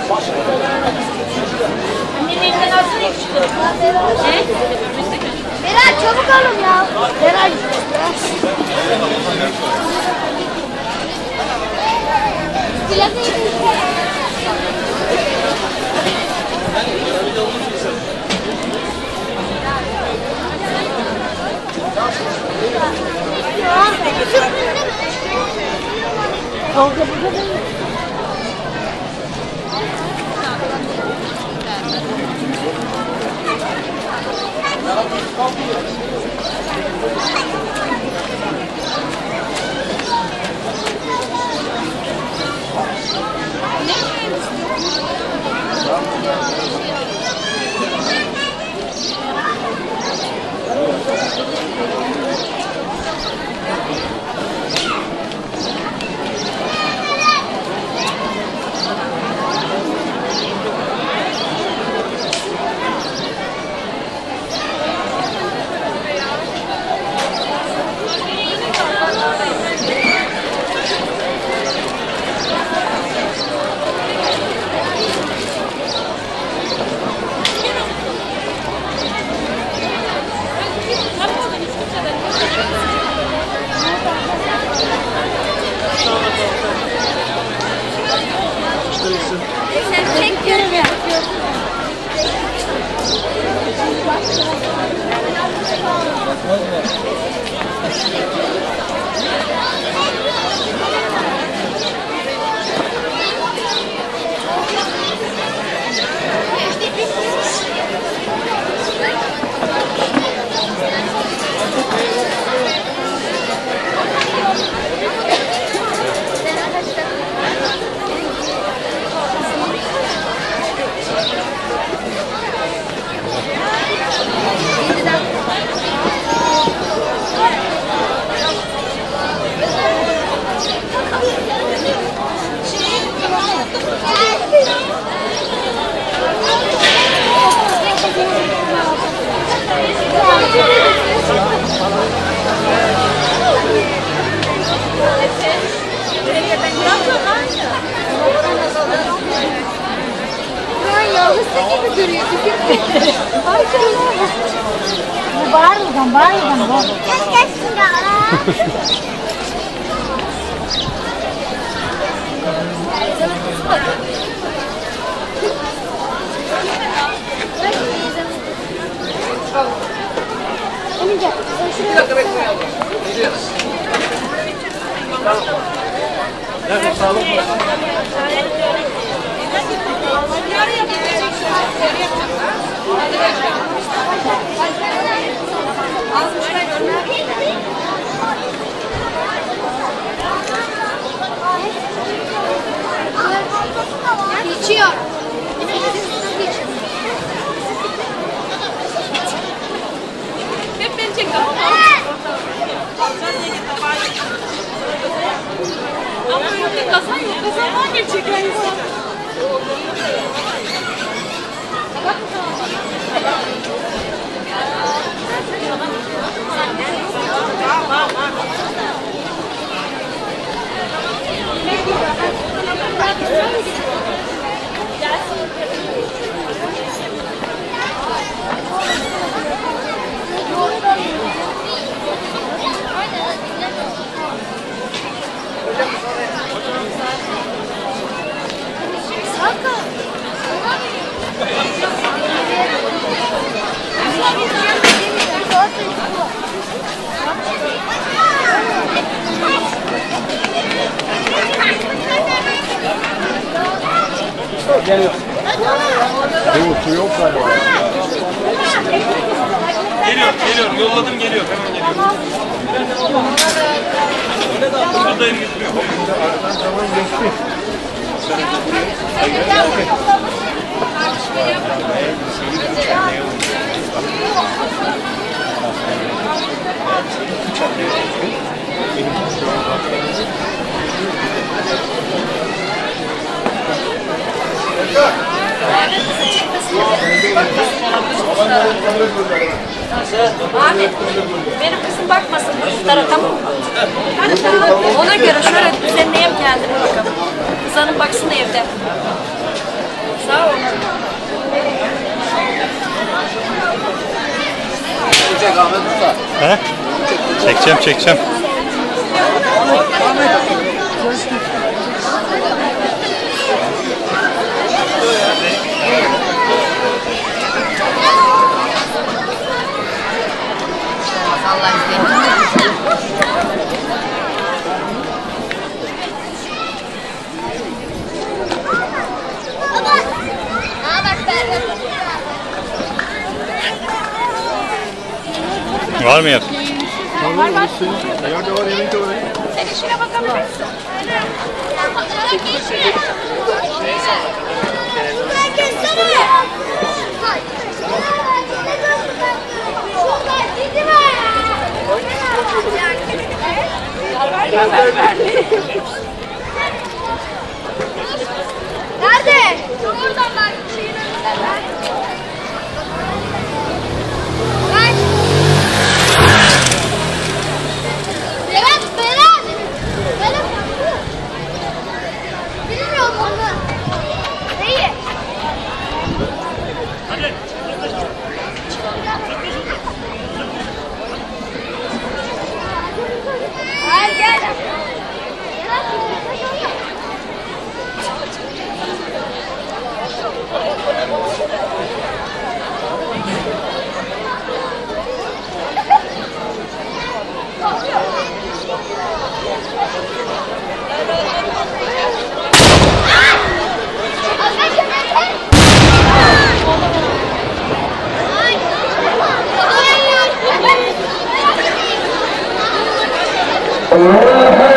Annenin elinden alsana yakışıklı. Ne? Beray çabuk alın ya. Beray. Kavga burada değil. Bağırmadan. Kes Bir dakika bekleyin. Geliyoruz. Nerede sağlık? İçiyor. Hep beni çek ama. Ama önümde kasa yok. Kasa var gerçek insan. Geliyor. Su yok galiba. Geliyor. Yolladım geliyor. Hemen geliyor. Buradayım getiriyor. Aradan zaman geçti. Abi, benim kızım bakmasın bu iftara, tamam mı? Ona göre şöyle düzenleyeyim kendimi bakalım. Kız hanım baksın evde. Sağ ol. Çek Ahmet Usta. He? Çekeceğim, çekeceğim. Allah izleyin. Baba. Aa bak Berber. Var mı yer? Var var. Ayar da var, yemek de var. Sen işine bakabilir misin? Fotoğraf geçme. Şuradan geçsene. Hay. Şuradan gitme. Nerede? Oradan bak. Şeyin önünden bak. Bak. Berat, Berat. Berat. Bilmiyorum onu. Neyi? Hayır gel. Berat, Oh,